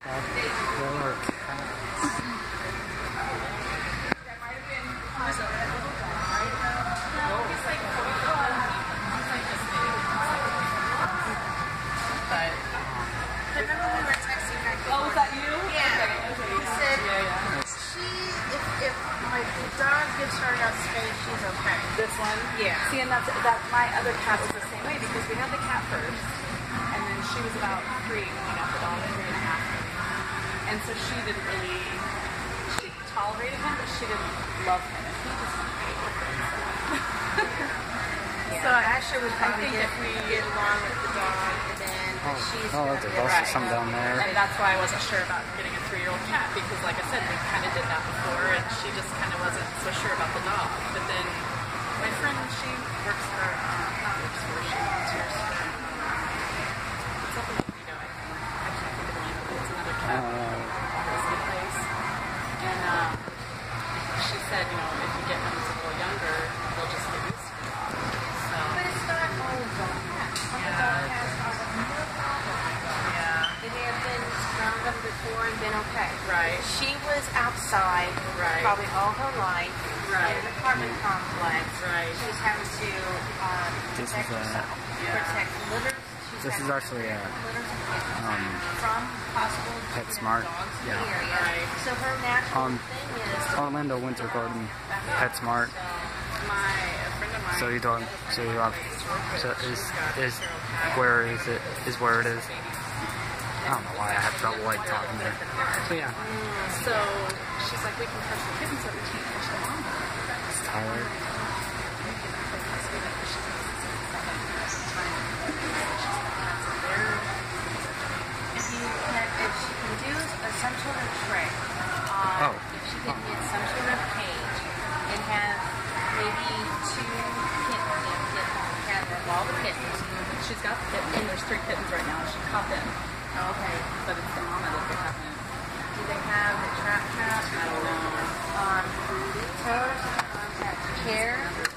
This one? Yeah. See, and that's my other cat was the same way because we had the cat first, and then she was about 3 when we got the dog, 3.5. And so she didn't really, she tolerated him, but she didn't love him, and he just ate with him. So Asher would probably get along with the dog, and then she's there's also some down there. And that's why I wasn't sure about getting a 3-year-old cat because, like I said, we kind of did that before, and she just kind of wasn't so sure about the dog. But then my friend, she works for, not works for, she volunteers for, it's up in Lido, I think. I can't think of the name of it. It's another cat rescue place. And she said, you know, if you get one that's a little younger, they'll just get used to the dog. So, but it's not all of dog cats. Some dog cats are no problem. Yeah. They have been around them before and been okay. Right. She was outside probably all her life. Right. In an apartment complex. Right. She was having to protect herself. Protect litters. This is actually from possible PetSmart. dogs in the area. Right. So her natural thing is Orlando Winter Garden PetSmart. A friend of mine. So you don't. So you have. So is where is it? Is where it is. I don't know why I have trouble like talking there. So yeah. So she's like, we can catch the kittens, but we can't catch the mama. It's Tyler. if she can do some sort of trick, if she can get some sort of cage and have maybe 2 kittens, have all the kittens. She's got the kitten, and there's 3 kittens right now, and she caught them. Okay. But it's the mama that they haven't. Do they have the trap? I don't know. Tell her care.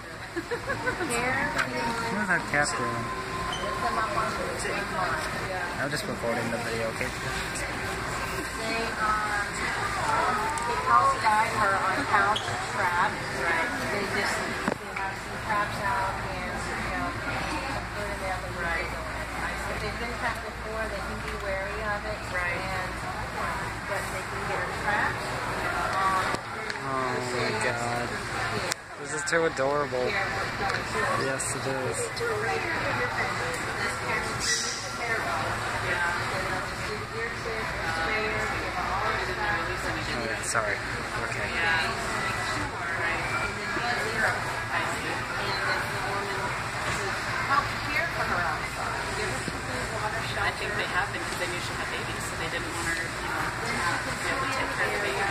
What is that cat doing? Look them up on the same line. Yeah. I'm just recording the video, okay? They probably guide her on how to trap. Right. They have some traps out and put it in the right. If they've been trapped before, they can be wary of it. Right. And but they can get her trapped. Oh my god. This is too adorable. Yes, it is. Oh, yeah, sorry. Okay. I think they have been because they knew she had babies, so they didn't want her, to be able to take care of the baby.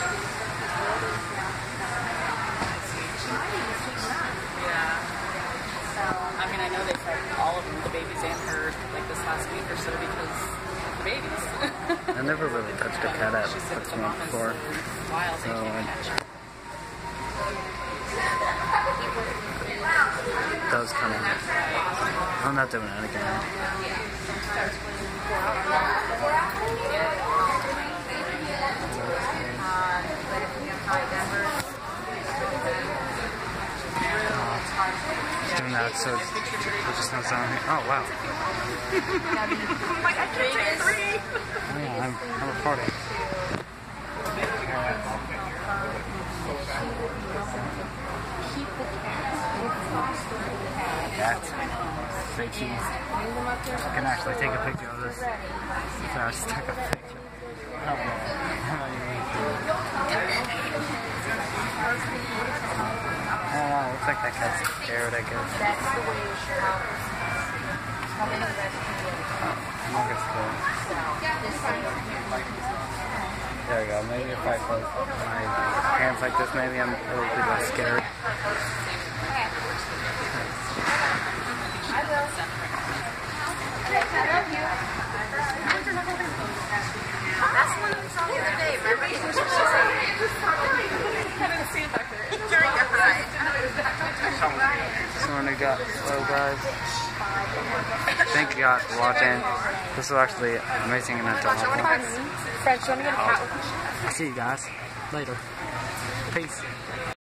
I mean, I know they fed all of them, the babies and her, like this last week or so because of the babies. I never really touched a cat at PetSmart before. So it does kind of. I'm not doing it again. Doing that, so it just knows on here. Oh wow. I can't take 3. Oh yeah, I'm recording. That's say cheese. I can actually take a picture of this. So I just took a picture. Oh wow, looks like that cat's scared, I guess. That's the way it should happen. Looks cool. There we go. Maybe if I put my hands like this, maybe it'll be less scary. I will. I love you. That's one of the songs of the day. Remember? During the ride. Someone who got slow guys. thank you guys for watching. This was actually amazing and enjoyable. French, you want to get a cat? I'll see you guys later. Peace.